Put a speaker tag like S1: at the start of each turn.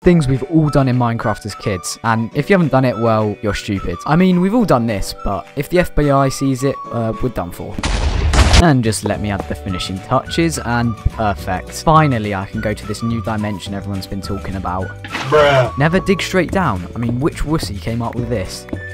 S1: Things we've all done in Minecraft as kids, and if you haven't done it, well, you're stupid. I mean, we've all done this, but if the FBI sees it, we're done for. And just let me add the finishing touches, and perfect. Finally, I can go to this new dimension everyone's been talking about.
S2: Bruh.
S1: Never dig straight down. I mean, which wussy came up with this?